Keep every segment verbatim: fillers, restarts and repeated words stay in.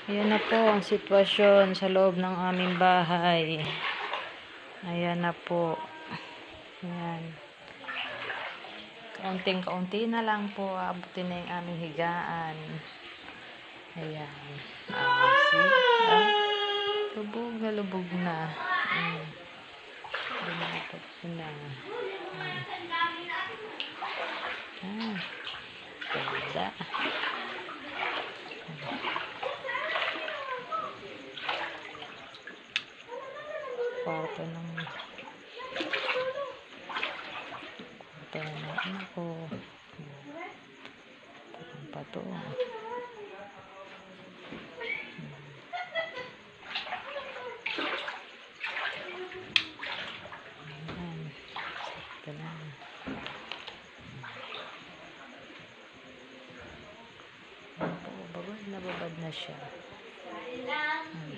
Ayan na po ang sitwasyon sa loob ng aming bahay. Ayan na po. Ayan. Kaunting-kaunti na lang po. Abutin na yung aming higaan. Ayan. Ah, see? Ah, lubog na lubog na. Mm. Lumapot na. Mm. Ah. Ganda. Kwarto ng kwarto ng anak ko. Parang pato. Ayan. Ito na. Babad na babad na siya. Hmm.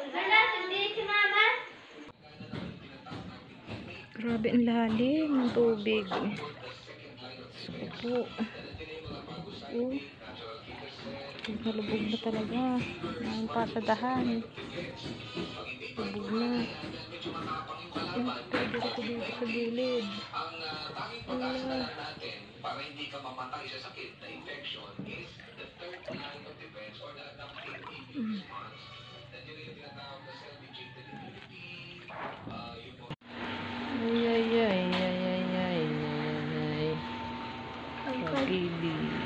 Grabe ang lalim ng tubig. Supo. Oh. Nalubog na talaga. Ngayon pa sa dahan. Lubog na. Pwede ko dito sa gilid. Allah. Para hindi ka mamatay sa sakit na infection is the third line of defense or the adaptive immune response. Nandiyan yung tinatawag na cell-mediated immunity. Ay, ay, ay, ay, ay, ay, ay, ay. Pag-ibig.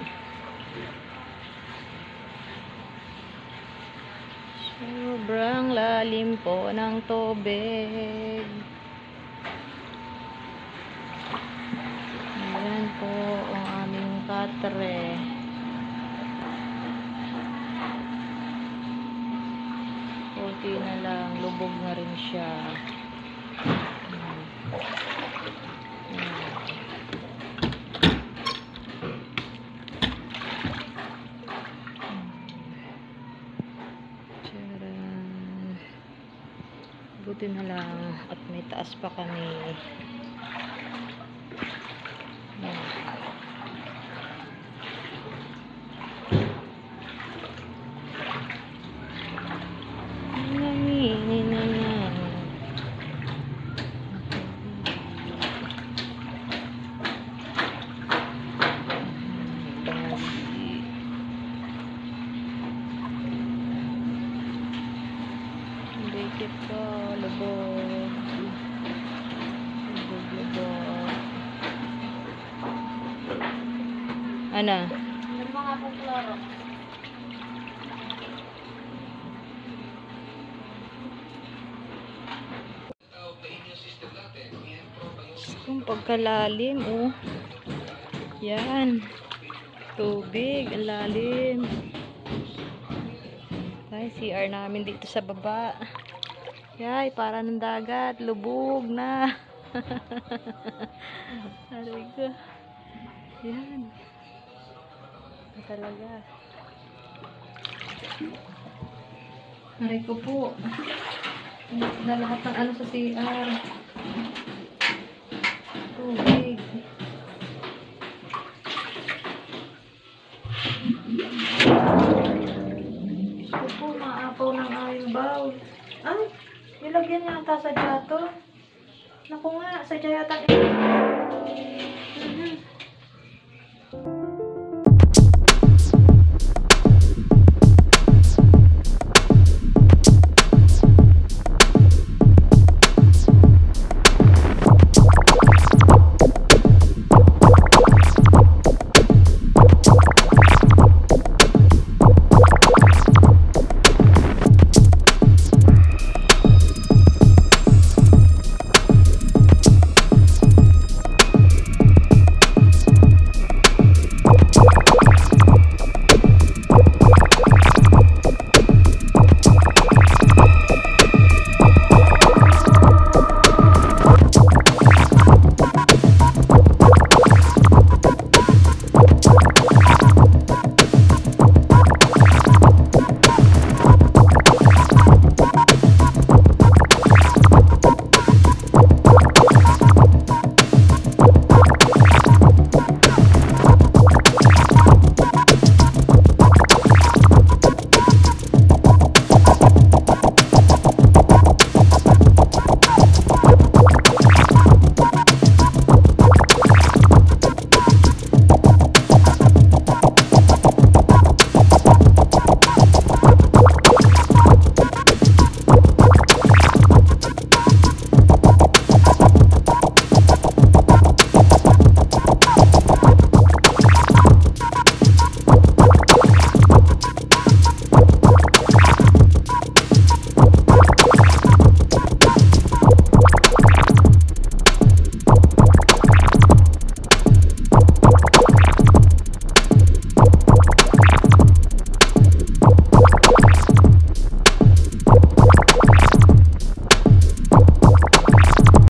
Sobrang lalim po ng tubig. Ayan po ang aming katre. Kunti na lang, lubog na rin siya. Buti na lang at may taas pa kami. Dikit ko, lubog. Lubog, lubog. Ano? Yung mga pong kloro. Kung pagkalalim, oh. Yan. Tubig, ang lalim. Ay, C R namin dito sa baba. Yay, para ng dagat. Lubog na. Aray ko. Yan. Na talaga. Aray ko po. Na lahat ng ano sa C R. Tubig. Gusto po, maapaw ng ayubaw. Ay, nilagyan niya ata sa dyato. Naku nga, sa dyato.